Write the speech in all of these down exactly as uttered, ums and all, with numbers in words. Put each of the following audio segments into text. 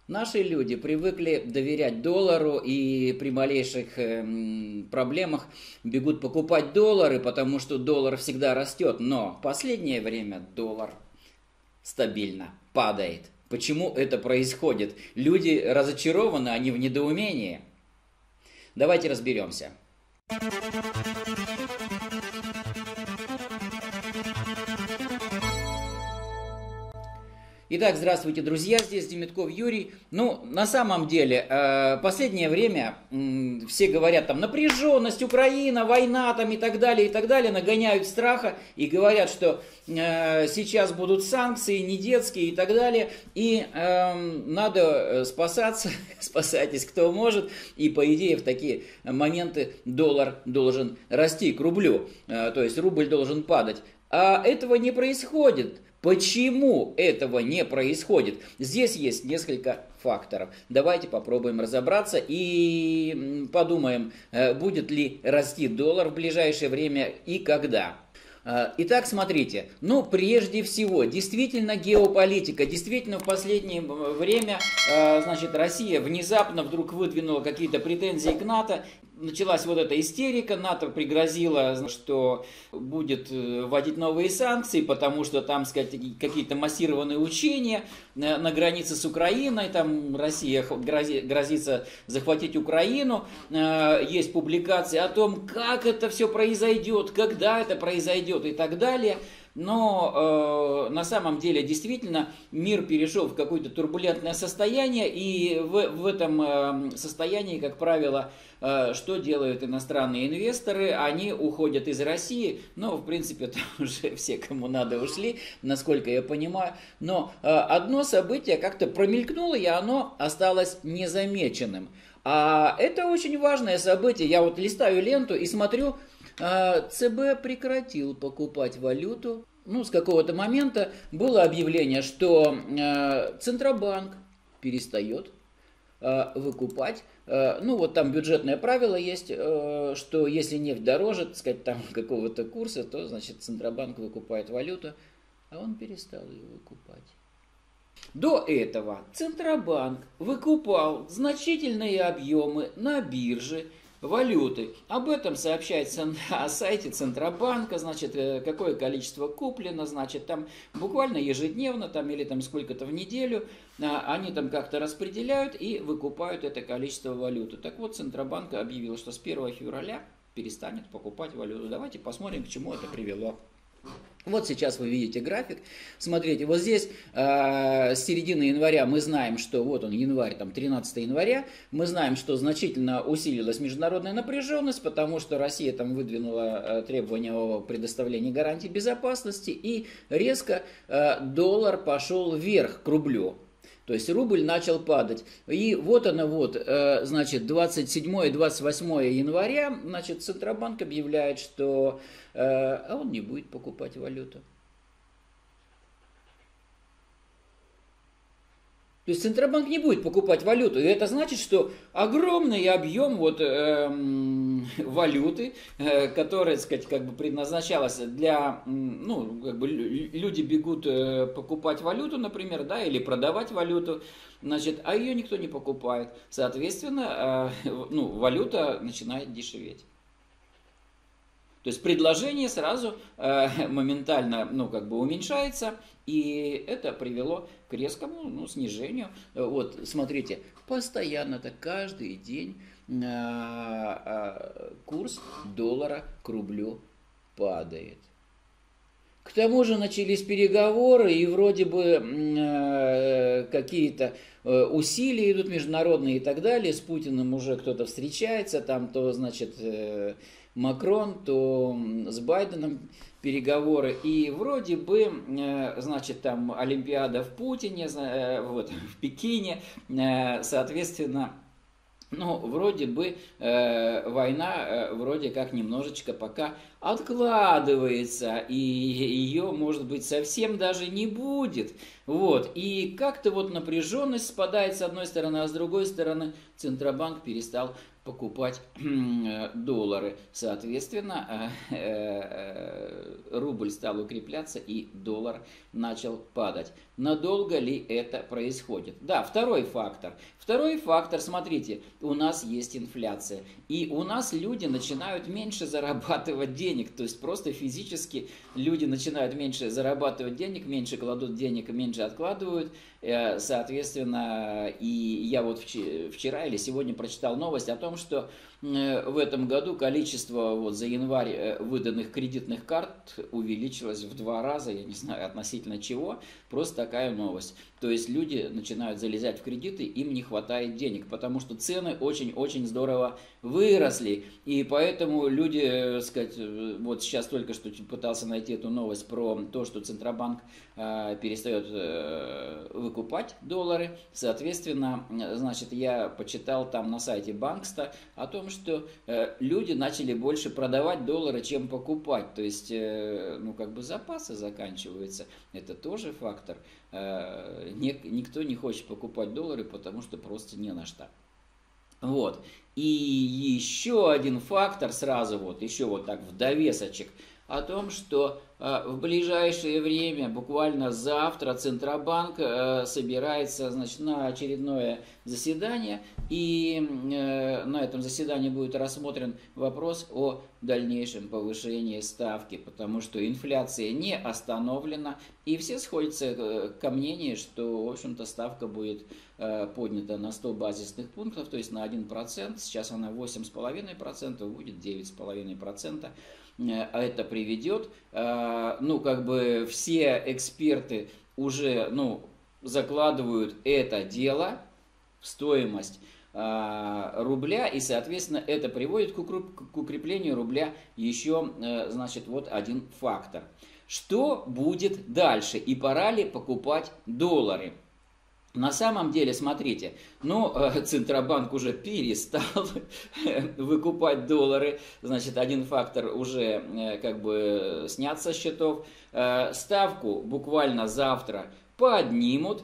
Наши люди привыкли доверять доллару и при малейших эм, проблемах бегут покупать доллары, потому что доллар всегда растет. Но в последнее время доллар стабильно падает. Почему это происходит? Люди разочарованы, они в недоумении. Давайте разберемся. Итак, здравствуйте, друзья, здесь Демитков Юрий. Ну, на самом деле, э, последнее время э, все говорят, там, напряженность, Украина, война, там, и так далее, и так далее, нагоняют страха и говорят, что э, сейчас будут санкции, не детские, и так далее, и э, надо спасаться, спасайтесь, кто может, и, по идее, в такие моменты доллар должен расти к рублю, э, то есть рубль должен падать. А этого не происходит. Почему этого не происходит? Здесь есть несколько факторов. Давайте попробуем разобраться и подумаем, будет ли расти доллар в ближайшее время и когда. Итак, смотрите, ну, прежде всего, действительно геополитика, действительно в последнее время, значит, Россия внезапно вдруг выдвинула какие-то претензии к НАТО, началась вот эта истерика, НАТО пригрозило, что будет вводить новые санкции, потому что там, сказать, какие-то массированные учения на границе с Украиной, там Россия грозится захватить Украину, есть публикации о том, как это все произойдет, когда это произойдет и так далее. Но э, на самом деле действительно мир перешел в какое-то турбулентное состояние, и в, в этом э, состоянии, как правило, э, что делают иностранные инвесторы? Они уходят из России, но в принципе там уже все, кому надо, ушли, насколько я понимаю. Но э, одно событие как-то промелькнуло, и оно осталось незамеченным. А это очень важное событие. Я вот листаю ленту и смотрю, ЦБ прекратил покупать валюту. Ну, с какого-то момента было объявление, что Центробанк перестает выкупать. Ну, вот там бюджетное правило есть, что если нефть дороже, так сказать, там какого-то курса, то, значит, Центробанк выкупает валюту, а он перестал ее выкупать. До этого Центробанк выкупал значительные объемы на бирже валюты. Об этом сообщается на сайте Центробанка, значит, какое количество куплено, значит, там буквально ежедневно, там или там сколько-то в неделю, они там как-то распределяют и выкупают это количество валюты. Так вот, Центробанк объявил, что с первого февраля перестанет покупать валюту. Давайте посмотрим, к чему это привело. Вот сейчас вы видите график. Смотрите, вот здесь э, с середины января мы знаем, что вот он январь, там тринадцатое января, мы знаем, что значительно усилилась международная напряженность, потому что Россия там выдвинула э, требования о предоставлении гарантий безопасности, и резко э, доллар пошел вверх к рублю. То есть рубль начал падать. И вот оно вот, значит, двадцать седьмое — двадцать восьмое января, значит, Центробанк объявляет, что а он не будет покупать валюту. То есть Центробанк не будет покупать валюту, и это значит, что огромный объем вот, э, валюты, э, которая, так сказать, как бы предназначалась для, ну, как бы люди бегут э, покупать валюту, например, да, или продавать валюту, значит, а ее никто не покупает. Соответственно, э, ну, валюта начинает дешеветь. То есть предложение сразу э, моментально, ну, как бы уменьшается, и это привело к резкому, ну, снижению. Вот, смотрите, постоянно-то каждый день э, э, курс доллара к рублю падает. К тому же начались переговоры, и вроде бы э, какие-то э, усилия идут международные и так далее. С Путиным уже кто-то встречается, там то, значит, э, Макрон, то с Байденом переговоры. И вроде бы, э, значит, там Олимпиада в Путине, э, вот, в Пекине, э, соответственно... Ну, вроде бы э, война э, вроде как немножечко пока откладывается, и ее, может быть, совсем даже не будет. Вот. И как-то вот напряженность спадает с одной стороны, а с другой стороны Центробанк перестал покупать доллары. Соответственно, рубль стал укрепляться и доллар начал падать. Надолго ли это происходит? Да, второй фактор. Второй фактор, смотрите, у нас есть инфляция. И у нас люди начинают меньше зарабатывать денег. То есть просто физически люди начинают меньше зарабатывать денег, меньше кладут денег, меньше откладывают. Соответственно, и я вот вчера или сегодня прочитал новость о том, что в этом году количество вот за январь выданных кредитных карт увеличилось в два раза, я не знаю относительно чего, просто такая новость. То есть люди начинают залезать в кредиты, им не хватает денег, потому что цены очень-очень здорово выросли. И поэтому люди, сказать, вот сейчас только что пытался найти эту новость про то, что Центробанк э, перестает э, выкупать доллары. Соответственно, значит, я почитал там на сайте Банкста о том, что э, люди начали больше продавать доллары, чем покупать. То есть, э, ну, как бы запасы заканчиваются. Это тоже фактор. Э, не, никто не хочет покупать доллары, потому что просто не на что. Вот. И еще один фактор сразу вот, еще вот так в довесочек, о том, что э, в ближайшее время, буквально завтра, Центробанк э, собирается, значит, на очередное заседание, и э, на этом заседании будет рассмотрен вопрос о дальнейшем повышении ставки, потому что инфляция не остановлена, и все сходятся э, ко мнению, что, в общем-то, ставка будет э, поднята на сто базисных пунктов, то есть на один процент, сейчас она восемь целых пять десятых процента, будет девять целых пять десятых процента. А это приведет, ну, как бы все эксперты уже, ну, закладывают это дело в стоимость рубля, и, соответственно, это приводит к укреплению рубля еще, значит, вот один фактор. Что будет дальше? И пора ли покупать доллары? На самом деле, смотрите, ну, Центробанк уже перестал выкупать доллары, значит, один фактор уже как бы снят со счетов. Ставку буквально завтра поднимут,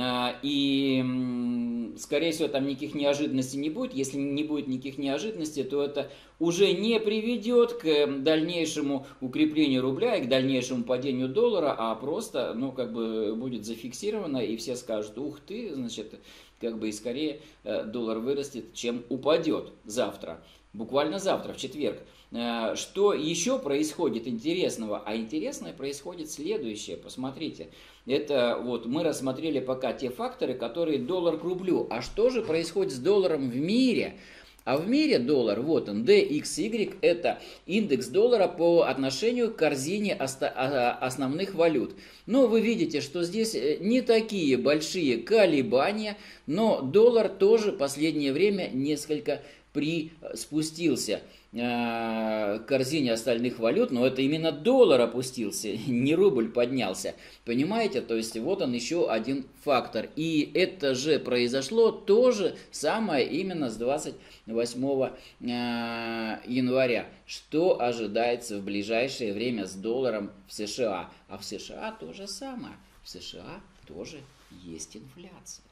и, скорее всего, там никаких неожиданностей не будет. Если не будет никаких неожиданностей, то это уже не приведет к дальнейшему укреплению рубля и к дальнейшему падению доллара, а просто, ну, как бы будет зафиксировано, и все скажут: ух ты, значит, как бы и скорее доллар вырастет, чем упадет завтра. Буквально завтра, в четверг. Что еще происходит интересного? А интересное происходит следующее. Посмотрите. Это вот мы рассмотрели пока те факторы, которые доллар к рублю. А что же происходит с долларом в мире? А в мире доллар, вот он, ди икс уай, это индекс доллара по отношению к корзине основных валют. Но вы видите, что здесь не такие большие колебания, но доллар тоже в последнее время несколько приспустился к корзине остальных валют, но это именно доллар опустился, не рубль поднялся. Понимаете? То есть вот он еще один фактор. И это же произошло то же самое именно с двадцать восьмого января. Что ожидается в ближайшее время с долларом в США? А в США то же самое. В США тоже есть инфляция.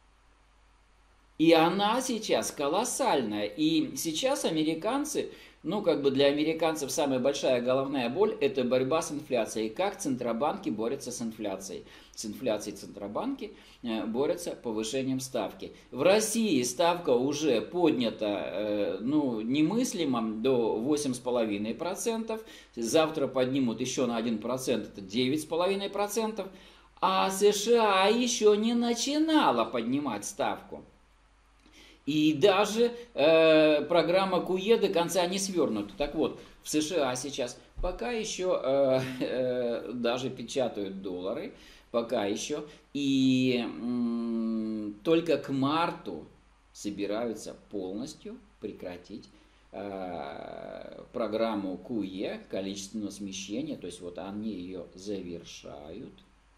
И она сейчас колоссальная. И сейчас американцы, ну, как бы для американцев самая большая головная боль – это борьба с инфляцией. Как центробанки борются с инфляцией? С инфляцией центробанки борются повышением ставки. В России ставка уже поднята, ну, немыслимо до восемь целых пять десятых процента. Завтра поднимут еще на один процент, это девять целых пять десятых процента. А США еще не начинала поднимать ставку. И даже э, программа ку е до конца не свернута. Так вот, в США сейчас пока еще э, э, даже печатают доллары, пока еще. И э, только к марту собираются полностью прекратить э, программу ку е, количественного смещения. То есть вот они ее завершают.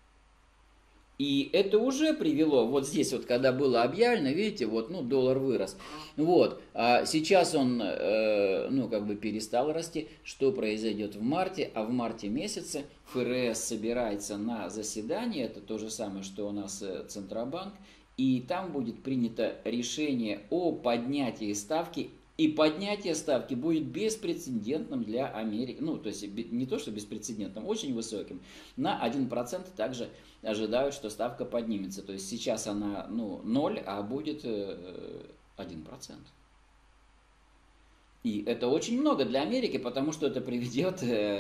И это уже привело, вот здесь вот, когда было объявлено, видите, вот, ну, доллар вырос. Вот, а сейчас он, э, ну, как бы перестал расти. Что произойдет в марте? А в марте месяце эф эр эс собирается на заседание, это то же самое, что у нас Центробанк, и там будет принято решение о поднятии ставки И поднятие ставки будет беспрецедентным для Америки. Ну, то есть не то, что беспрецедентным, очень высоким. На один процент также ожидают, что ставка поднимется. То есть сейчас она ну, ноль, а будет один процент. И это очень много для Америки, потому что это приведет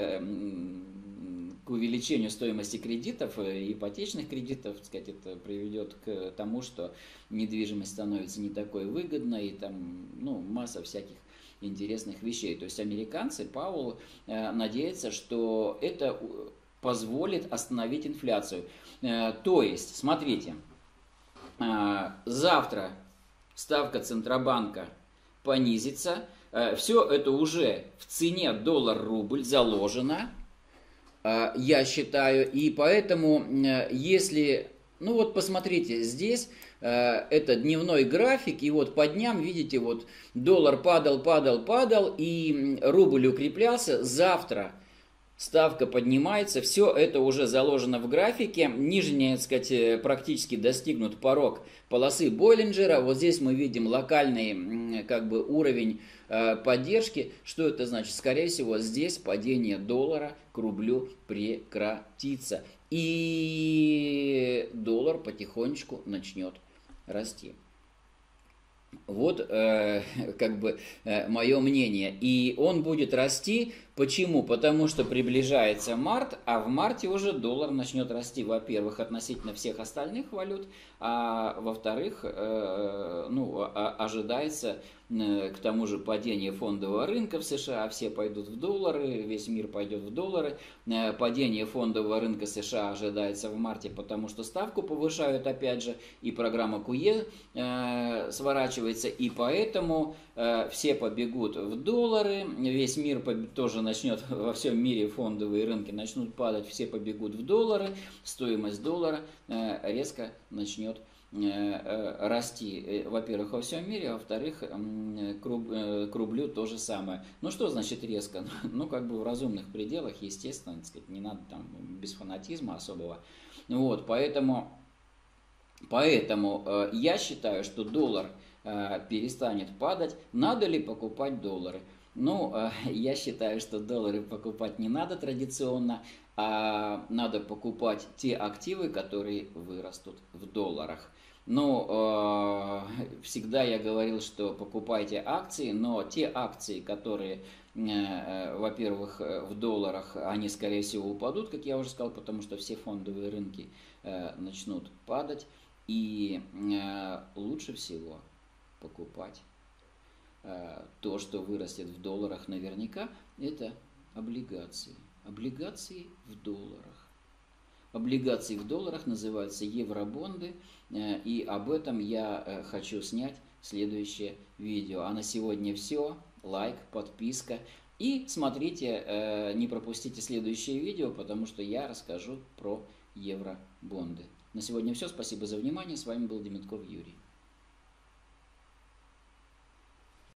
к увеличению стоимости кредитов, ипотечных кредитов, так сказать, это приведет к тому, что недвижимость становится не такой выгодной, и там ну, масса всяких интересных вещей. То есть американцы, Пауэлл, надеется, что это позволит остановить инфляцию. То есть, смотрите, завтра ставка Центробанка понизится, все это уже в цене доллар-рубль заложено, я считаю, и поэтому, если, ну вот посмотрите, здесь это дневной график, и вот по дням, видите, вот доллар падал, падал, падал, и рубль укреплялся, завтра ставка поднимается, все это уже заложено в графике, нижняя, так сказать, практически достигнут порог полосы Боллинджера, вот здесь мы видим локальный как бы уровень поддержки. Что это значит? Скорее всего, здесь падение доллара к рублю прекратится. И доллар потихонечку начнет расти. Вот э, как бы э, мое мнение. И он будет расти. Почему? Потому что приближается март, а в марте уже доллар начнет расти, во-первых, относительно всех остальных валют, а во-вторых, э, ну, а, ожидается э, к тому же падение фондового рынка в США, все пойдут в доллары, весь мир пойдет в доллары. Э, падение фондового рынка США ожидается в марте, потому что ставку повышают опять же, и программа ку е э, сворачивается, и поэтому э, все побегут в доллары, весь мир тоже начнет, во всем мире фондовые рынки начнут падать, все побегут в доллары, стоимость доллара э, резко начнет э, э, расти, во-первых, во всем мире, а во-вторых, э, к, руб, э, к рублю то же самое. Ну что значит резко? Ну как бы в разумных пределах, естественно, так сказать, не надо там без фанатизма особого. Вот, поэтому, поэтому э, я считаю, что доллар э, перестанет падать. Надо ли покупать доллары? Ну, я считаю, что доллары покупать не надо традиционно, а надо покупать те активы, которые вырастут в долларах. Ну, всегда я говорил, что покупайте акции, но те акции, которые, во-первых, в долларах, они, скорее всего, упадут, как я уже сказал, потому что все фондовые рынки начнут падать, и лучше всего покупать то, что вырастет в долларах наверняка, это облигации. Облигации в долларах. Облигации в долларах называются евробонды, и об этом я хочу снять следующее видео. А на сегодня все. Лайк, подписка. И смотрите, не пропустите следующее видео, потому что я расскажу про евробонды. На сегодня все. Спасибо за внимание. С вами был Демитков Юрий.